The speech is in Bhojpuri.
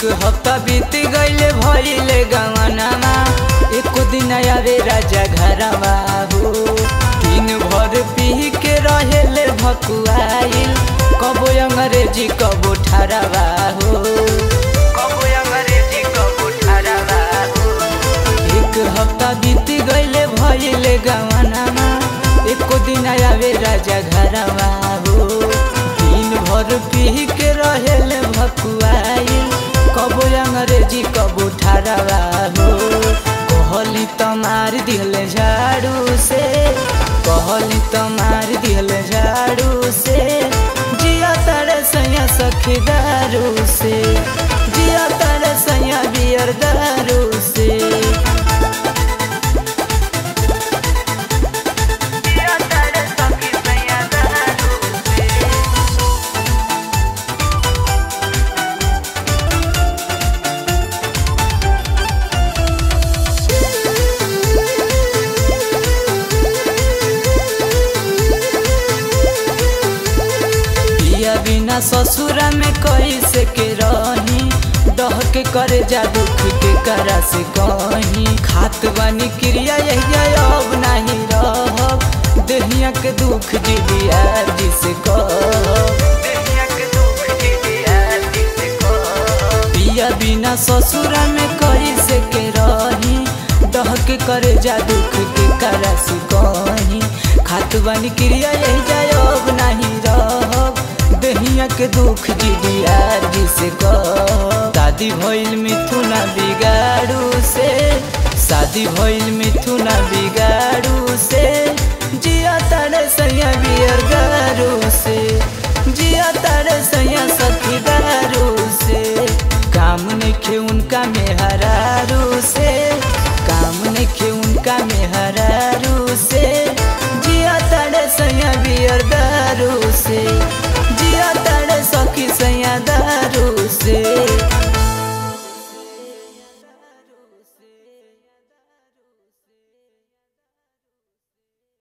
एक हफ्ता बीत गईले भइले गवनमा एको दिन आवे राजा घरवा हो। दिन भर पी के रहेले भकुआइल कबो अंग्रेजी कबो ठहरावा हो। कबो अंग्रेजी कबो ठहरावा हो। एक हफ्ता बीत गईले भइले गवनमा एको दिन आवे राजा घरवा हो। दिन भर पी के रहेले भकुआइल कबो अंग्रेजी कबो ठहरावा हो। कहली त मार दिले झाड़ू से, कहली त मार दिले झाड़ू से। जिया तारे सैया सखी दारू से, जिया तारे सैया बियर दारू से। बिना ससुरा में कैसे के रही, डह के करे जा दुख के करा से कहीं। खात बानी क्रिया यही अब नहीं रहब, देहिया के दुख जिदिया जिसे पिया बिना ससुरा में कैसे के रही, डह के करे जा दुख के करा से कहीं। खात बानी क्रिया यही अब नहीं रहब, देहिया के दुख जिदिया जिसे शादी भइल मिथुना बिगाड़ू से, शादी भइल मिथुना बिगाड़ू से। जिया तारे सैया बियर गारू से, जिया तारे सैया सखी दारू से। काम नइखे उनका में हरारू से, काम नइखे उनका में